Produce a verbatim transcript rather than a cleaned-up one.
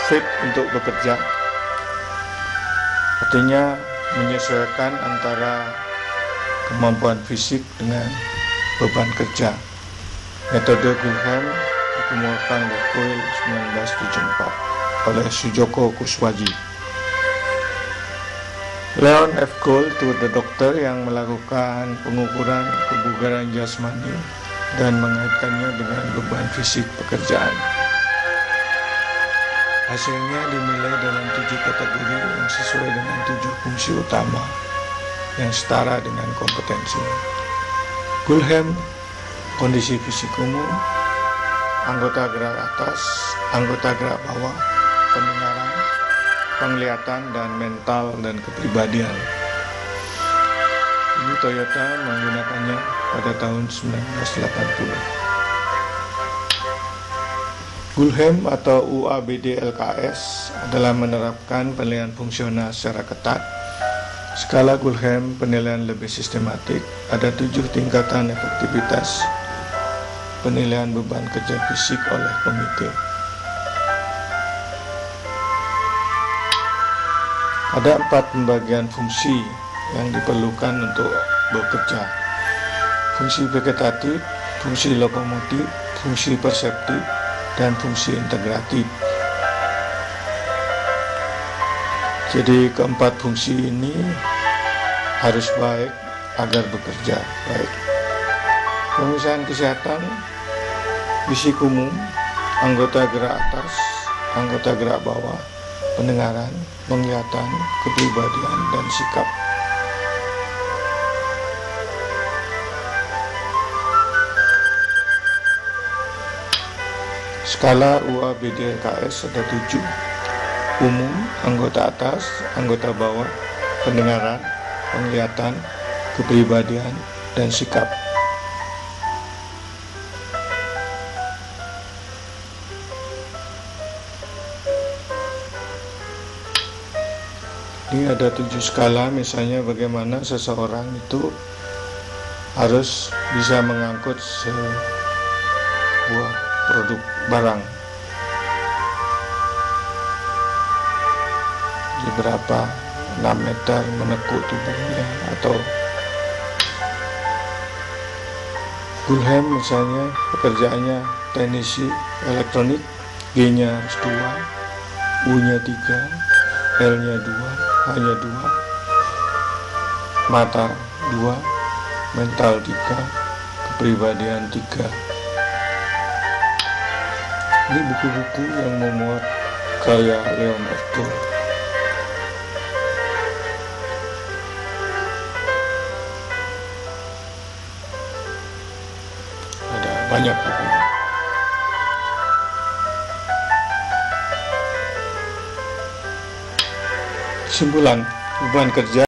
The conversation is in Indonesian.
fit untuk bekerja, artinya menyesuaikan antara kemampuan fisik dengan beban kerja. Metode Gulham dikemukakan Wakefield seribu sembilan ratus tujuh puluh empat oleh Sujoko Kuswaji. Leon F. Gould itu dokter yang melakukan pengukuran kebugaran jasmani dan mengaitkannya dengan beban fisik pekerjaan. Hasilnya dinilai dalam tujuh kategori yang sesuai dengan tujuh fungsi utama yang setara dengan kompetensi. Gulham, kondisi fisik umum, anggota gerak atas, anggota gerak bawah, pendengaran, penglihatan, dan mental dan kepribadian. Ini Toyota menggunakannya pada tahun seribu sembilan ratus delapan puluh. Gulham atau U A B D L K S adalah menerapkan penilaian fungsional secara ketat. Skala Gulham penilaian lebih sistematik, ada tujuh tingkatan efektivitas penilaian beban kerja fisik oleh komite. Ada empat pembagian fungsi yang diperlukan untuk bekerja: fungsi vegetatif, fungsi lokomotif, fungsi perseptif, dan fungsi integratif. Jadi keempat fungsi ini harus baik agar bekerja baik. Pemeriksaan kesehatan fisik umum, anggota gerak atas, anggota gerak bawah, pendengaran, penglihatan, kepribadian, dan sikap. Skala U A B D L K S ada tujuh: umum, anggota atas, anggota bawah, pendengaran, penglihatan, kepribadian, dan sikap. Ini ada tujuh skala, misalnya bagaimana seseorang itu harus bisa mengangkut sebuah produk barang di berapa enam meter menekuk tubuhnya, atau Gulham misalnya pekerjaannya teknisi elektronik, G-nya harus dua, U-nya tiga, L-nya dua, H-nya dua, mata dua, mental tiga, kepribadian tiga. Ini buku-buku yang memuat karya Leon F. Gould. Ada banyak buku. Kesimpulan, beban kerja